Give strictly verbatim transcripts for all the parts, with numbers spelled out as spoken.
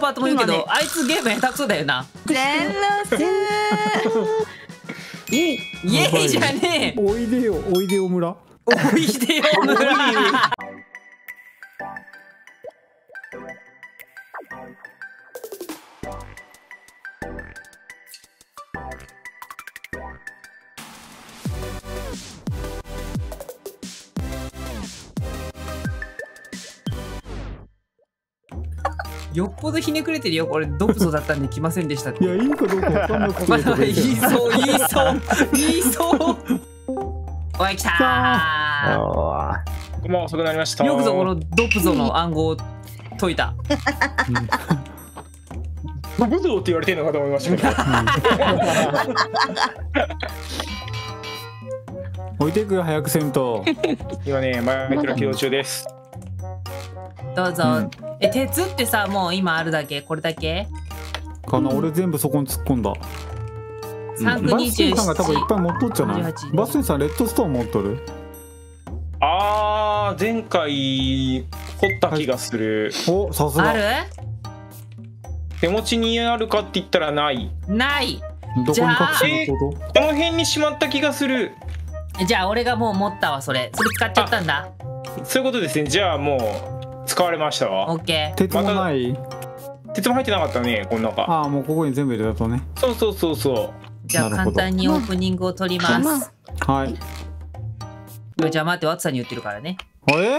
パートも言うけど、あいつゲーム下手くそだよな。 レンロスイエイイエイじゃねえ。 おいでよおいでよ村。 おいでよ村。よっぽどひねくれてるよ。これドプソだったんで来ませんでしたって。 いやいいかどうかわかんなくて。 まだ言いそう言いそう言いそう。おい来たー。 あこんばんは、遅くなりました。 よくぞこのドプゾの暗号を解いた。 ドプゾって言われてるのかと思いましたけど。 置いていくよ早くせんと。 今ね、マイクラ起動中です。 どうぞ。 うん、 え、鉄ってさ、もう今あるだけこれだけかな、俺全部そこに突っ込んだ。 さんくバにじゅうななッセンさんが多分いっぱい持っとっちゃない。バッセンさんレッドストーン持っとる。 あー、前回掘った気がする。 お、さすが。 ある？ 手持ちにあるかって言ったらない。 ない。 どこに隠してるここの辺にしまった気がする。 じゃあ俺がもう持ったわ。それそれ使っちゃったんだ。 そういうことですね。じゃあもう使われましたわ。 オッケー。 と？鉄もない。 鉄も入ってなかったね、この中。 ああ、もうここに全部入れたとね。 そうそうそうそう。 じゃあ簡単にオープニングを取ります。 はい。 じゃあ待って、ワッツさんに言ってるからね。 えー、違う違う。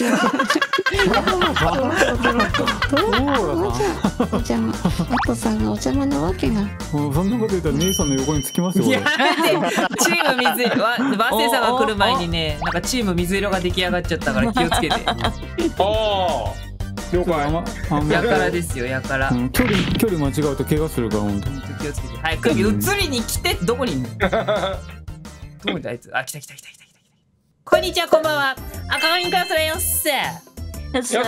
お邪魔。ワットさんがお邪魔なわけが。 もうそんなこと言ったら姉さんの横につきますよ。 やめて。チーム水色。バッセンさんが来る前にね、なんかチーム水色が出来上がっちゃったから気をつけて。 ああ。了解。 やからですよ、やから。 うん、距離距離間違うと怪我するから本当。 気をつけて。はい、首移りに来てどこにいんの？どこにあいつ？あ、来た来た来た来た来た。こんにちは、こんばんは。赤髪クラスだよっす。 よっす。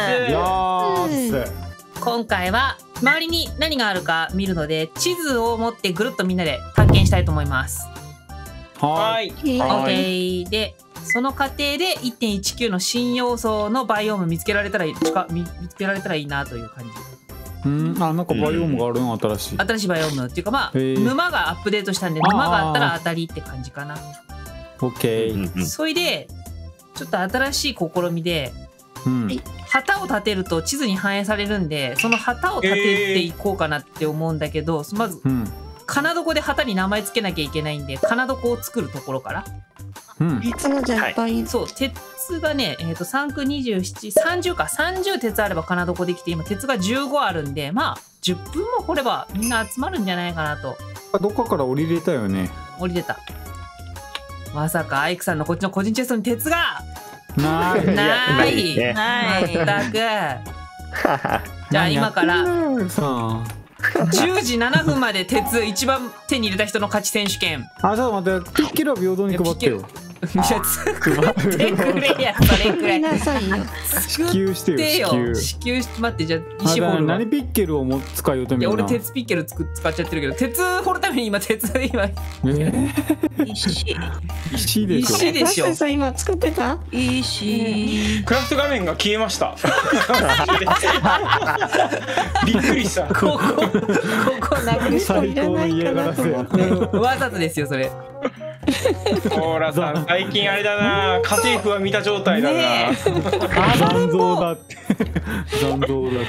今回は周りに何があるか見るので、地図を持ってぐるっとみんなで探検したいと思います。 はい。 オッケー。で、その過程で いってんいちきゅう の新要素のバイオーム見つけられたらいい、見つけられたらいいなという感じ。 うん、あ、なんかバイオームがあるの新しい。 新しいバイオームっていうか、まあ、 えー、 沼がアップデートしたんで、沼があったら当たりって感じかな。 オッケー。 それで、ちょっと新しい試みで、 うん、 旗を立てると地図に反映されるんで、その旗を立てていこうかなって思うんだけど、えー、まず、うん、金床で旗に名前つけなきゃいけないんで、金床を作るところから。 うん、 鉄がじゃあいっぱい、はい、 そう、鉄がね、えー、とさんくにじゅうなな、さんじゅうか、さんじゅう鉄あれば金床できて、今鉄がじゅうごあるんで、まあじゅっぷんも掘ればみんな集まるんじゃないかなと。 どっかから降りれたよね。 降りれた。まさかアイクさんのこっちの個人チェストに鉄がないないないたく。じゃあ今からじゅうじななふんまで鉄一番手に入れた人の勝ち選手権。 あ、ちょっと待って、ピッケルは平等に配ってよ。 いや、作ってくれや、それくらい。 支給してよ、 支給。支給、待って、じゃあ石掘るわ。 何ピッケルをも使いようとみんな。 いや、俺鉄ピッケル使っちゃってるけど、鉄掘るために今鉄今。 石。 石でしょ。 石でしょ。 バッセンさん今作ってた？ 石。クラフト画面が消えました。びっくりした。 ここ、ここなくし最高の嫌がらせや。 わざとですよ、それ。 ほらさん、最近あれだな、家政婦は見た状態だな。 残像だって。残像だって。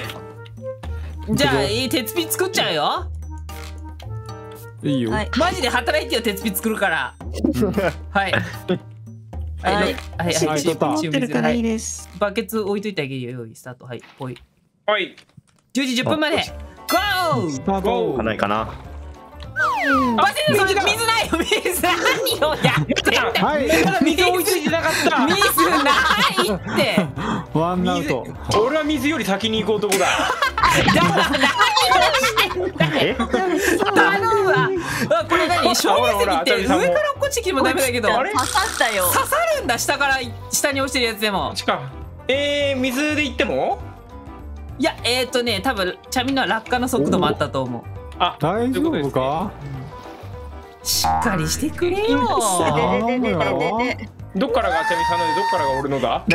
じゃあ、いい鉄ピ作っちゃうよ。 いいよ。 マジで働いてよ、鉄ピ作るから。はい。はい、はい、はい、 はい、持ってるからいいです。 バケツ置いといてあげるよ、用意スタート。はい、ぽい。 はい。 じゅうじじゅっぷんまで。ゴー。 スタート。 ないかな。 バセン、それ水ないよ、水何をやってんだ。 はい、 水追いついてなかった。 水ないって。 ワンアウト。 俺は水より先に行こうとこだ。 だから何をしてんだよ。頼むわ。これ何？正面って上から落っこちてきてもダメだけど。 刺さったよ。 刺さるんだ、下から下に落ちてるやつでも。 えー、水で行っても？ いや、えっとね、多分チャミの落下の速度もあったと思う。 あ、 大丈夫か？ しっかりしてくれよ。 どっからがあちゃみさんのでどっからが俺のだ？ わ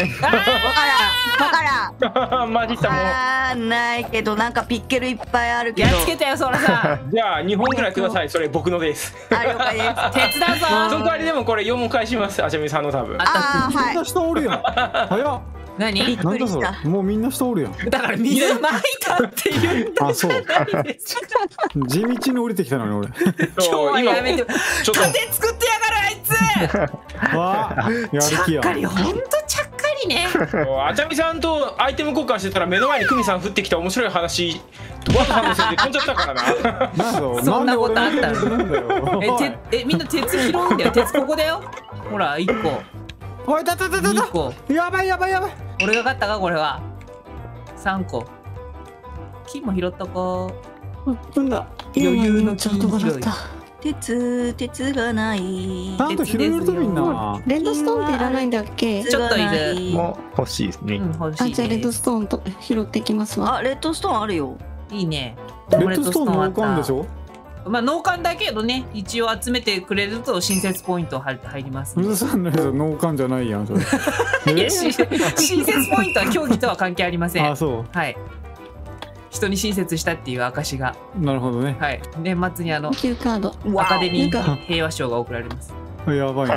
からんわからん。 マジかもあーないけどなんかピッケルいっぱいあるけど。 やっつけたよソラさん。 う。じゃあにほんぐらいください。それ僕のです。 あ了解です。 手伝うぞ。 その代わりでもこれよんもん返します。あちゃみさんの多分。 ああーはいみんな。下おるやん。早っ。 何？ びっなんだそくりした。 れ。もうみんな下おるやん。 だから水撒いたって言ったあ、そう。 じゃないですか。 地道に降りてきたのに俺。 今日はそう今やめて。 ちょっと盾作ってやがるあいつ。 わあ、やるちゃ気や。 っかり、ほんとちゃっかりね。 あちゃみさんとアイテム交換してたら目の前にクミさん降ってきた面白い話ワトさんのせいで飛んじゃったからな。 なんだろう。 そんなことあったのなんで俺のえ、て、え、みんな鉄拾うんだよ。鉄ここだよ。ほら、一個、 おい、だだだだだ。 二個。 やばいやばいやばい。 俺が勝ったか、これは。三個。金も拾ったか。 なんだ。 余裕のちょっと笑った。 鉄鉄がない。 ちゃんと拾えるとみんな。 レッドストーンっていらないんだっけ？ ちょっといるもう欲しいですね。 うん、欲しいあ、じゃあレッドです。 ストーンと拾ってきますわ。 あレッドストーンあるよ。 いいね。 レッドストーンのあ王冠でしょ。 まあ、農館だけどね、一応集めてくれると親切ポイント入入ります、ね。 うるさんのやつ農冠じゃないやんそれ。 いや、し親切ポイントは競技とは関係ありません。 あ、そはい。人に親切したっていう証が、 う。なるほどね。 はい、年末にあのキューカード。 アカデミなんー平和賞が贈られます。 やばい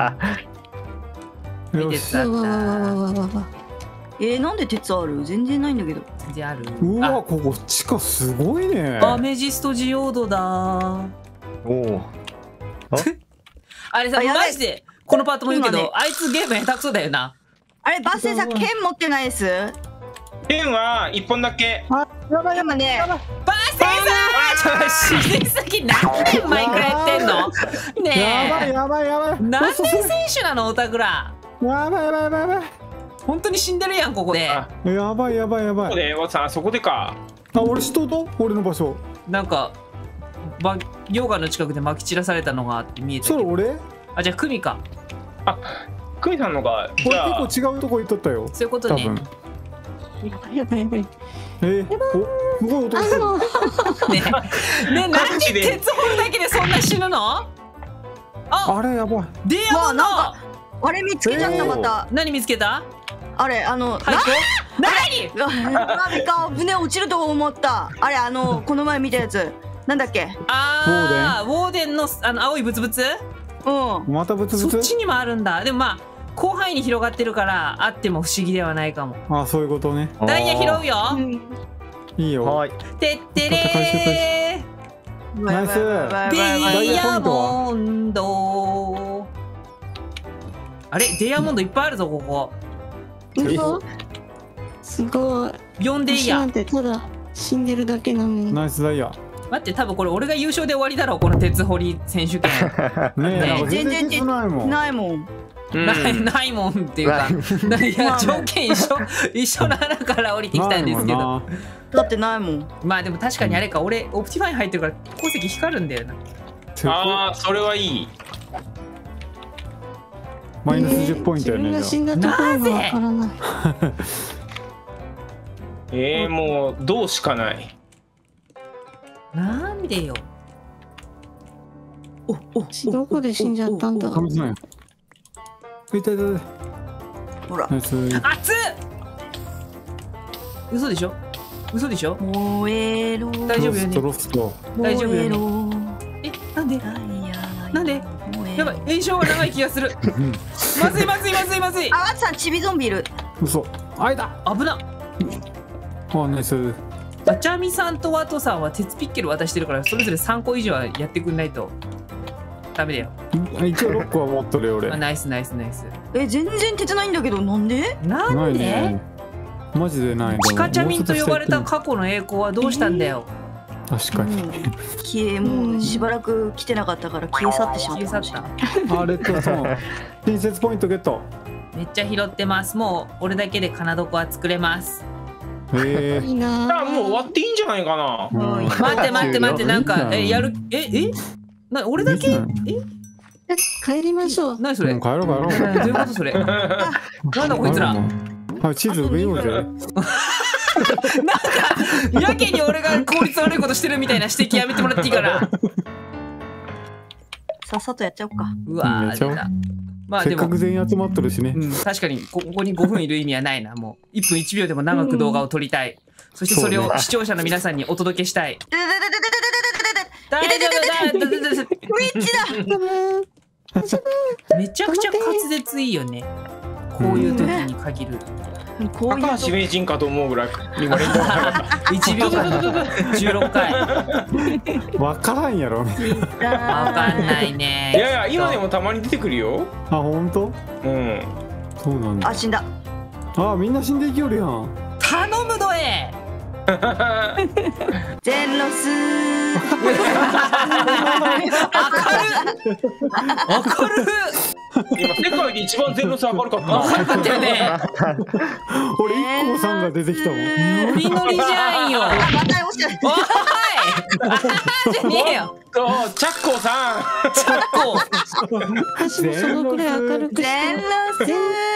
ね。よし。 鉄あっわわわわわわわわ。 えー、なんで鉄ある？全然ないんだけど。 た。全然ある。 うわ、ここ地下すごいね。 あ、アメジストジオードだ。 おお。 あれさ、 あやばいマジでこのパートも言うけど、 今ねあいつゲーム下手くそだよな。 あれバッセンさん剣持ってないです？ 剣は一本だけ。 今ねバーセンさん、ちょっと死にすぎ。何年前からやってんの？ やばいねやばいやばい。 え。何年選手なのオタクラ。 やばいやばいやばいやばい。 本当に死んでるやんここで。 あやばいやばいやばい。 ここでワトさんそこでか。 あ、俺知っとうと？俺の場所。 なんかば溶岩の近くで撒き散らされたのがあって見えたけど。 それ俺？ あ、じゃあクミか。 クミさんのがじ俺ゃあ結構違うとこ行っとったよ。 そういうことね。 多分。 やばいやばい。 えー、お、すごい音してる。 あの、 ねえ、ねえ、なんで鉄掘るだけでそんな死ぬの？あ、 あれやばい。 ディアモンド。 わああれ見つけちゃったまた。 何見つけた？ あれあのはい。何？ なびか船落ちると思った。あれあのこの前見たやつなんだっけ？ ああ、ウォーデンのあの青いブツブツ？ うん。 またブツブツ。 そっちにもあるんだ。でもまあ広範囲に広がってるからあっても不思議ではないかも。 あ、そういうことね。 ダイヤ拾うよ。 いいよ。 はい。 てってれー。 ナイス。 ディアモンド。あれディアモンドいっぱいあるぞここ。 嘘。すごい。 呼んでいいや。 私なんてただ死んでるだけなのに。 ナイスダイヤ。 待って多分これ俺が優勝で終わりだろうこの鉄掘り選手権。 ねえ、 ねなんか全然全然鉄ないもん。 ないもん。 うんないないもんっていうか、いや条件一緒一緒の穴から降りてきたんですけど、 ないもんな。 だってないもん。 まあでも確かにあれか、俺オプティファイン入ってるから鉱石光るんだよな。 ああそれはいい。 マイナスじゅうポイントやね。 自分が死じゃんだところがわからない。 えー、もうどうしかない。 なんでよ。 おお私どこで死んじゃったんだあ。神さんや。いたいたいた。 ほら。 ナイス。 熱っ。嘘でしょ嘘でしょ。 燃えろ。 大丈夫よね。 ロスト。 大丈夫よね。 ね。 え、なんでなんでやばい、炎症が長い気がする。まずいまずいまずいまずい。 あ、あつさんチビゾンビいる。 嘘。あいだ。 危な。 あ、ナイス。 あちゃみさんとワトさんは鉄ピッケル渡してるからそれぞれさんこ以上はやってくんないとダメだよ。 一応ろっこは持っとるよ俺。 あナイスナイスナイス。 え、全然鉄ないんだけどなんで？ なんないでね。マジでない。 チカチャミンと呼ばれたもうちょっ過去の栄光はどうしたんだよ。 と確かに。 うん消えもうしばらく来てなかったから消え去ってしまっ消え去ったかもしれない。 た。 あ、レッドストーン。親切ポイントゲット。 めっちゃ拾ってます。もう俺だけで金床は作れます。 へえ。 いいなじゃあもう終わっていいんじゃないかな。 うん待って待って待って、なんかえやるええな俺だけえ帰りましょう。 何それ。 もう帰ろう帰ろう。 えどういうことそれ。なんだこいつら。 はい、地図植えようぜ。 なんかやけに俺が効率悪いことしてるみたいな指摘やめてもらっていいかな。 さっさとやっちゃおうか。 うわーめっちゃ出た。 まあでもせっかく全員集まっとるしね。 うん、確かにここにごふんいる意味はないな。もういっぷんいちびょうでも長く動画を撮りたい。そしてそれを視聴者の皆さんにお届けしたい。大丈夫だ。 ウィッチだ。 めちゃくちゃ滑舌いいよね。こういう時に限る。 こういう高橋名人かと思うぐらい今連動がなかった。 いちびょうかんじゅうろっかい。 わからんやろ。 わかんないね。 いやいや今でもたまに出てくるよ。 あ、本当？ うん。 そうなんだ。 あ、死んだ。 あ、みんな死んでいきよるやん。 頼むどえ。 全ロス。 明る今世界で一番全ロス明るかった。 明るかったよね。 俺一個さんが出てきたもん。 ノリノリじゃんよ。 また押しちゃう。 おい。じゃねえよ。 おチャッコーさん。 チャッコ。 私もそのくらい明るくして全ロス。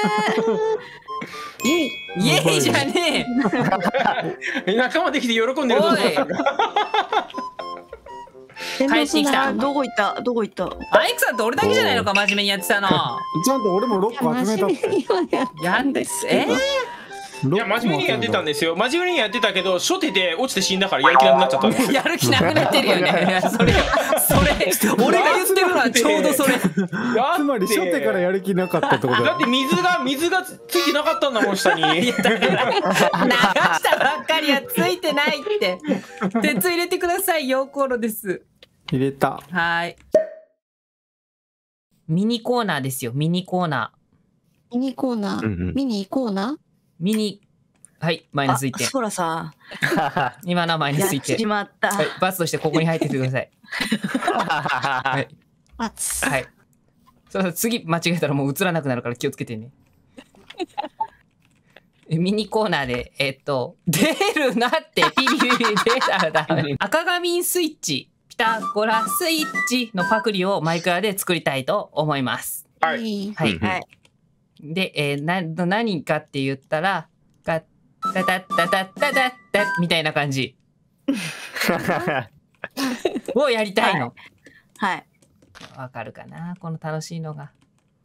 イエイ。 イエイじゃねえ。 仲間できて喜んでるぞ。 おい。帰ってきた。 どこ行ったどこ行った。 アイクさんと俺だけじゃないのか、真面目にやってたの。 ちゃんと俺もろっこ集めたって。 やんです。えいや真面目にやってたんですよ。真面目にやってたけど初手で落ちて死んだからやる気なくなっちゃったんですよ。 やる気なくなってるよね。それ、それ、俺が言ってるのはちょうどそれ。 つまり初手からやる気なかったってことだだって水が水がついてなかったんだもん下に。 流したばっかりはついてないって。鉄入れてくださいよ、コロです。 入れた。 はい。ミニコーナーですよ、ミニコーナミニコーナうんうんー。ミニコーナー。 ー。ミニ、はい、マイナスいってん。 そらさ。 今のはマイナスいってん。 やっちまった。 はい、罰としてここに入っててください。はい。 バツ。 はい。そうそう、次間違えたらもう映らなくなるから気をつけてね。ミニコーナーで、えっと、出るなって、ピリピリ出たらダメ。赤ガミンスイッチ、ピタゴラスイッチのパクリをマイクラで作りたいと思います。 はいい。 はい。 うんはい。 で、えー、な、何かって言ったら、ガッタタッタタッタタッタみたいな感じをやりたいの。 はい。 わかるかなこの楽しいのが。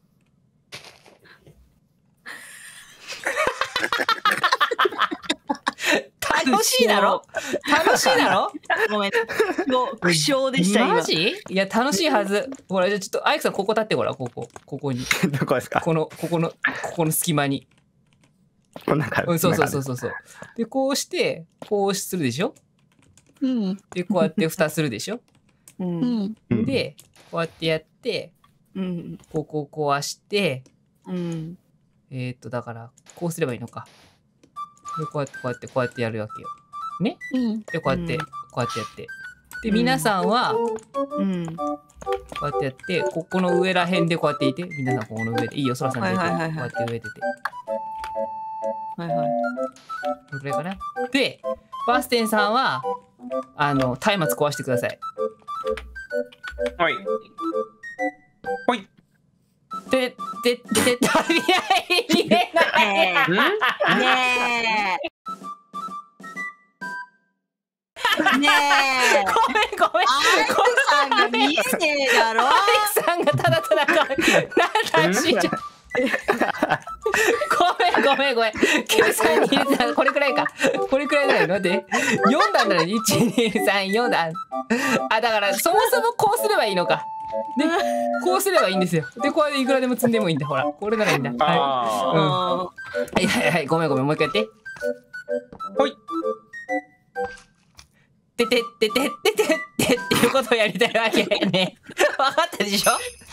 楽しいだろ楽しいだろごめん。苦笑でした今。 マジいや、楽しいはず。ほら、じゃあちょっと、アイクさん、ここ立ってごらん、ここ。ここに。 どこですか？ この、ここの、ここの隙間に。 こんな感じ。 うん、そうそうそうそうそう。で、こうして、こうするでしょうん。 で、こうやって蓋するでしょう。 うんん。 うんで、こうやってやって、 うん。 ここを壊して、 うん。 えー、っと、だから、こうすればいいのか。で、こうやって、こうやって、こうやってやるわけよ。ねうん。 で、こうやって、 うんこうやってやって。で、皆さんは、 うん。 こうやってやって、ここの上らへんでこうやっていて、皆さんここの上で、いいよ、そらさん出て、 はいはいはいはいこうやって上出て。 はいはい。 どれくらいかなで、バーステンさんは、あの、松明壊してください。 はい。はい。 で、で、で、で、で、見えない。 ねえ。ねえ。ねえ。 ごめん、ごめん。 アイクさんが見えねえだろ。 アイクさんがただただこう、なんだしちゃう。ごめんごめんごめん。きゅうさんにいちこれくらいか。これくらいだよ。待って。よん段なのにいちにさんよん段。あ、だからそもそもこうすればいいのか。ね、こうすればいいんですよ。で、こうやっていくらでも積んでもいいんだ。ほら、これならいいんだ。はあい。うん。はいはいはい。ごめんごめん。もう一回やって。 あ。はい。 てててててててっていうことをやりたいわけね。わかったでしょ？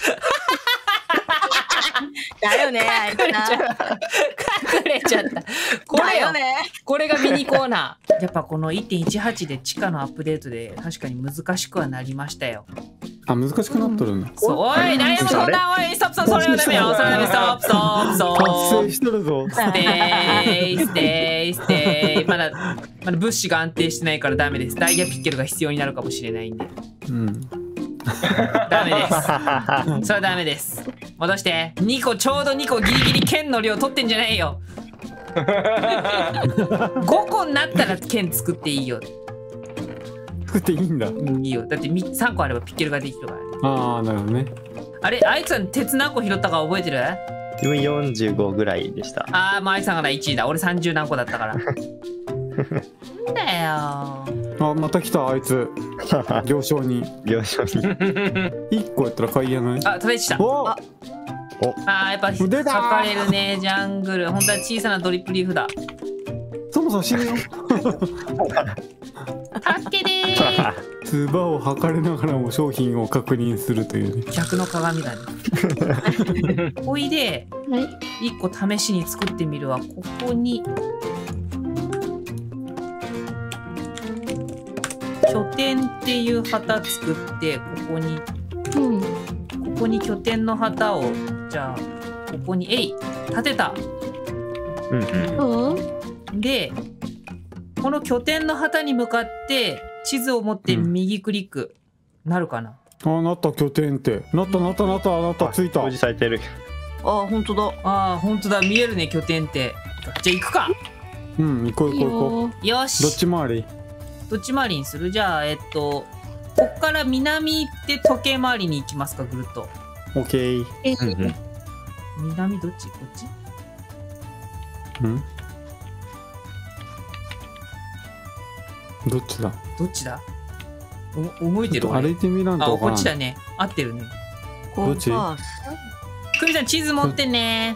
だよね。 隠れちゃった。隠れちゃった。これよ。これがミニコーナー。やっぱこの いってんいちはち で地下のアップデートで確かに難しくはなりましたよ。 あ、難しくなっとるんだ。 そう、おい、ダイヤモンドそんな、おい、ストップストップ、それはダメよ、それはダメ、ストップストップ、ストップ。 達成しとるぞ。 ステイ、ステイ、ステイ。まだ、まだ物資が安定してないからダメです。ダイヤピッケルが必要になるかもしれないんで。 うん。 ダメです。それはダメです。戻して。にこ、ちょうどにこギリギリ剣の量取ってんじゃないよ。ごこになったら剣作っていいよ。 作っていいんだ。 うん、いいよ。だってさんこあればピッケルができるからね。 ああ、なるほどね。 あれアイクさん鉄何個拾ったか覚えてる？ 自分よんじゅうごぐらいでした。 ああ、まあアイクさんがいちいだ。俺さんじゅう何個だったから。なんだよ。 あ、また来たあいつ。行商に了承に。 いっこやったら買いやない。 あ、食べてた。 おああーやっぱ出たー測れるねジャングル。本当は小さなドリップリーフだ。 そもそも死ぬよ。 助けてー。 つばを測れながらも商品を確認するというね。 逆の鏡だね。おいではい。 一個試しに作ってみるわ。ここに拠点っていう旗作って、ここにうん。 ここに拠点の旗を、じゃあここにえい立てた。 うんうん。 どう？ でこの拠点の旗に向かって地図を持って右クリック、なるかな。 あ、なった拠点って。なったなったなったなったついた。 表示されてる。 あ、本当だ。 あーほんとだ、見えるね拠点って。じゃあ行くか。 うん、行こういい行こう行こよ。 よしう。どっち回り？ どっち回りにする？じゃあえっとこっから南行って時計回りに行きますか、ぐるっと。 オッケー。 え、 うんうん。 南どっち？こっち？ うん？どっちだ？ どっちだ？お覚えてる俺。 ちょっと歩いてみらんあ、 とわからん。 こっちだね。合ってるね。 コどっちンパス。 久美さん地図持ってね。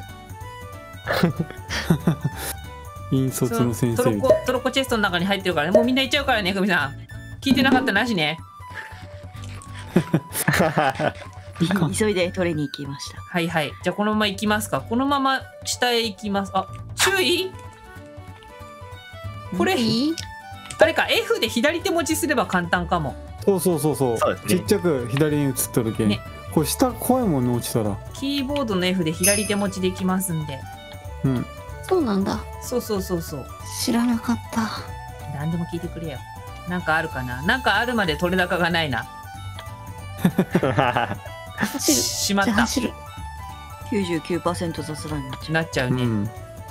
引率の先トロ生みたい。 コトロコチェストの中に入ってるからね。もうみんな行っちゃうからね、久美さん。聞いてなかったなしね。 急いで取りに行きました。 はいはい。じゃあこのまま行きますか。このまま下へ行きます。あ、注意。これいい？ あれか F で左手持ちすれば簡単かも。 そうそうそうそう。 そうですねちっちゃく左に映っとるけん。 ねこれ下怖いもんね、落ちたら。 キーボードの F で左手持ちできますんで。 うん。 そうなんだ。 そうそうそうそう。 知らなかった。 何でも聞いてくれよ。なんかあるかな。なんかあるまで取れ高がないな。 走る。 しまった。 じゃあ走る。 きゅうじゅうきゅうパーセント雑談になっちゃなっちゃうね。 うん。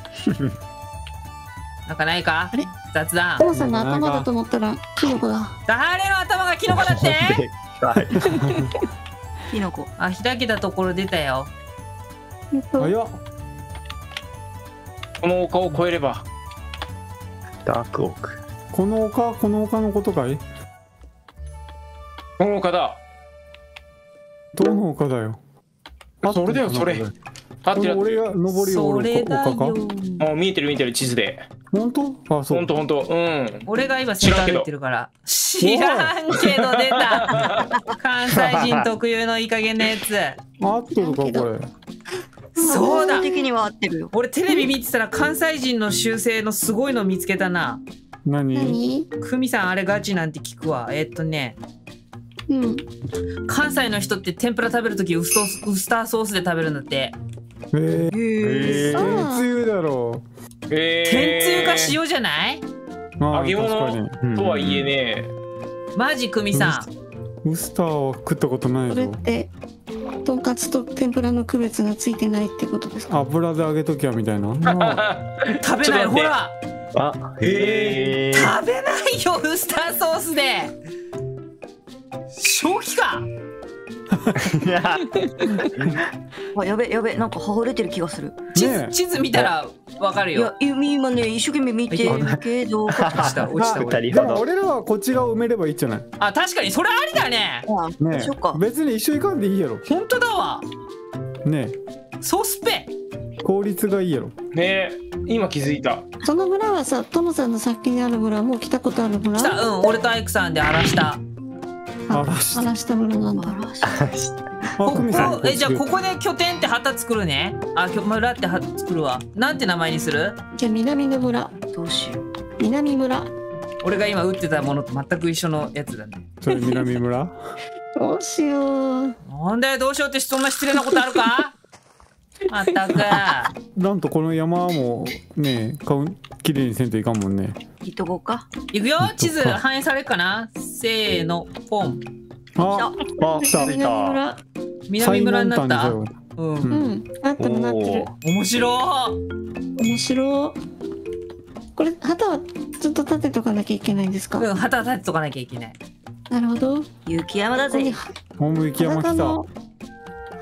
なんかないかあれ雑談ト。モさんの頭だと思ったらキノコだ。 誰の頭がキノコだってはい。 う。キノコ。 あ、開けたところ出たよ。 えっと早っ。 この丘を越えれば。 ダークオーク。 この丘、この丘のことかい？ この丘だ。 どの丘だよ。 それだよそれ。あってるあってる。 俺が登りをそおるれだ丘か？ よ。 あ、見えてる見えてる地図で。 本当？あ、そう。 ほんとほんと。うん。 俺が今先歩いてるから。知らんけど出た。関西人特有のいい加減なやつ。 合っとるかこれ。 そうだ基本。的には合ってるよ。 俺テレビ見てたら関西人の習性のすごいの見つけたな。 何？ 何？ 久美さんあれガチなんて聞くわ。えっとね、 うん。 関西の人って天ぷら食べるときウストウスターソースで食べるんだって。 えー、 へえあ天つゆだろえー、 天つゆか塩じゃない？ う。あー揚げ物確かに。 とはいえね。 マジ久美さん。 ウスターは食ったことないそれっぞ。 てとんかつと天ぷらの区別がついてないってことですか？ 油で揚げときゃみたいな。 食べない。ほらあ、へえ。 食べないよウスターソースで。正気か。 あ、やべやべ、なんか剥がれてる気がする。 地ねえ図地図見たらわかるよいや。、今ね、一生懸命見てるけど。 落ちた落ちた二俺。 で人ほど。 も俺らはこっち側埋めればいいっじゃない。 あ、確かにそれありだね。 あ、 ねそっかえ。。別に一緒行かんでいいやろ。 本当だわ。 ねソースペ。 え。効率がいいやろ。 ね今気づいた。 その村はさ、トモさんの先にある村はもう来たことある村？ 来た。うん、俺とアイクさんで荒らした。 あ荒らした荒らした村なんだ。 あ、 こ久美さん。 こえじゃあここで拠点って旗作るね。あ、きょ村っては作るわ。なんて名前にする？ じゃあ南の村。 どうしよう。 南村。 俺が今打ってたものと全く一緒のやつだね。 それ南村。 どうしよう。 なんだよどうしようってそんな失礼なことあるか？まったく。 なんとこの山もね、顔きれいにせんといかんもんね。 いっとこうか。 いくよ。地図反映されるかな？せーのポン。 あ、 あ、 来た。 南村。 南村になった。 最う。 南端うんん。なってるなってる。 面白い。 面白い。これ旗はずっと立てとかなきゃいけないんですか？ うん、旗立てとかなきゃいけない。 なるほど。 雪山だぜ。 ここにホーム雪山来た。 裸の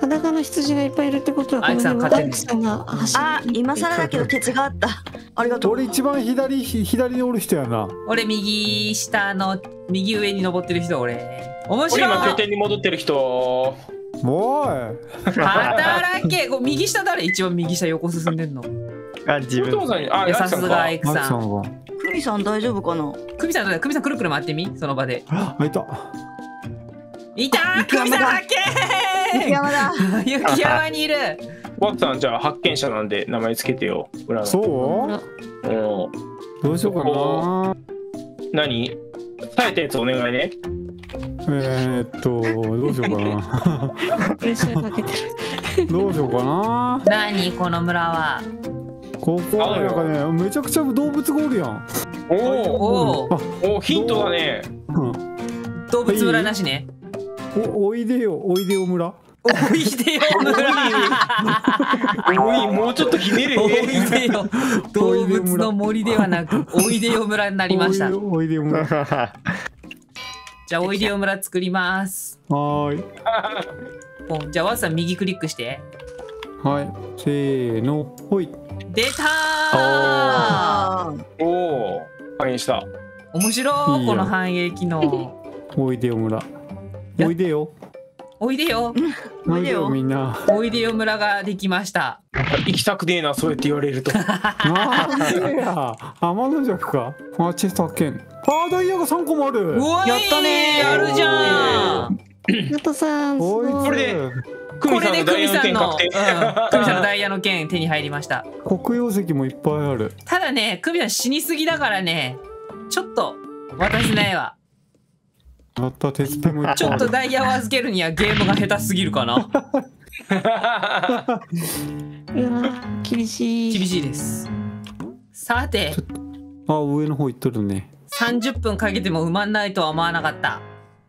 裸の羊がいっぱいいるってことは、 アイクさんこの勝手に辺はアイクさんが走る。 あ、今更だけど鉄があった。ありがとう。 俺一番左ひ左におる人やな。 俺右下の右上に登ってる人俺。面俺白い。 今拠点に戻ってる人。 おい。 働け。こう右下誰？一番右下横進んでんの。 あ、自お父分。 さんに、あ、 いやさすがアい。 イクさん。 マキさんが。 クミさん大丈夫かな。 クミさんどうだ？クミさんくるくる回ってみその場で。 あ、いた。 いたー。クミさん発見。 雪山だ。 雪山にいる。 ワッツさん、じゃあ発見者なんで名前つけてよ。裏の。 そう？ うん。 どうしようかな。 何？耐えたやつお願いね。 えー、っとどうしようかな。 プレッシャーかけてる。 どうしようかな。 何この村は。 ここはなんかね、めちゃくちゃ動物がおるやん。 おお。 おお。 あ、 お、ヒントだね。 うん。 動物村なしね。 お、おいでよ、おいでよ村。 おいでよ村。 おい、もうちょっとひねれ。 おいでよ。動物の森ではなく、おいでよ村になりました。 おいでよ、おいでよ村。 じゃあおいでよ村作ります。 はーい。 ポンじゃあワッツさん右クリックして。 はい。せーの、ほい。 出たー。 あおお。反映した。 面白いいいよこの反映機能。 おいでよ村。おいでよ。 おいでよ。 おいでよみんな。 おいでよ村ができました。 行きたくねえな、そうやって言われると。 なんでや。天の弱か。あ、チェスト発見。あー、ダイヤがさんこもある。 うわいやったねーやるじゃん。 ヤトさん、すおいごい。 これでクこミさんれでクミさんの大運転の、うん、 確定。 クミさんのダイヤの剣手に入りました。 黒曜石もいっぱいある。 ただね、クミさん死にすぎだからね、ちょっと渡せないわ。 また鉄ペもいっぱいある。 ちょっとダイヤを預けるにはゲームが下手すぎるかな。 うわ厳しい。 厳しいです。さて、 あ、上の方行っとるね。 さんじゅっぷんかけても埋まんないとは思わなかった。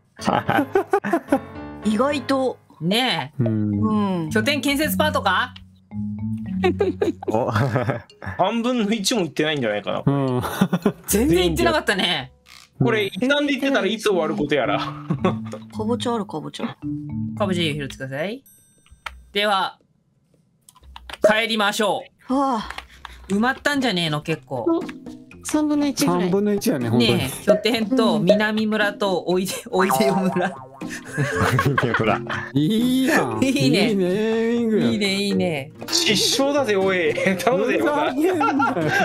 意外と。 ねうん。 うんえ、。拠点建設パートか？ お。 半分のいちもいってないんじゃないかな。 うん。 全然言ってなかったね。 これ一旦で言ってたらいつ終わることやら。 かぼちゃあるかぼちゃ。 かぼちゃ拾ってください。では、帰りましょはあ。 う。埋まったんじゃねえの結構。 三分の一ぐらい。 三分の一やね、本当に。 ねえ、拠点と南村とおいで、おいでよ村。 ほら。 いいやん。 いいねいいネーミングやん。 いいね、いいね。 失笑だぜ、おい。頼むぜよ。 ふざけんな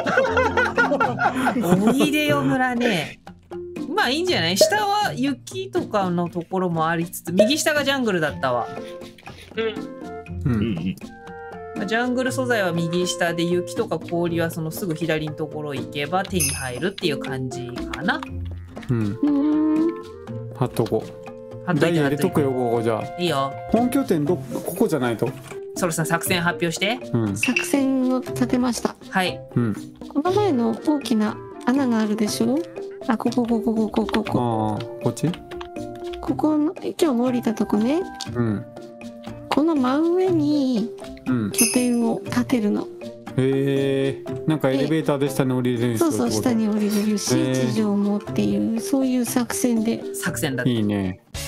よ。 おいでよ村ね。まあいいんじゃない？下は雪とかのところもありつつ、右下がジャングルだったわ。 うん。 う。 うんん。 まあジャングル素材は右下で、雪とか氷はそのすぐ左のところ行けば手に入るっていう感じかな。 うん。 うーん。 貼っとこ貼っう。ダイヤといて貼っとい入れとくよ、 て。 ここじゃあ。 いいよ。 本拠点ど、ここじゃないと。 ソロさん作戦発表して。 うん。 作戦を立てました。 はい。 うん。 この前の大きな穴があるでしょ。あ、ここここここここ。 ああ、こっち。 ここの今日も降りたとこね。 うん。 この真上にうん。 拠点を建てるの。 へえ。なんかエレベーターで下に降りれるんですよ。 そうそう、下に降りれるし、 へー地上もっていうそういう作戦で。 作戦だった。 いいね。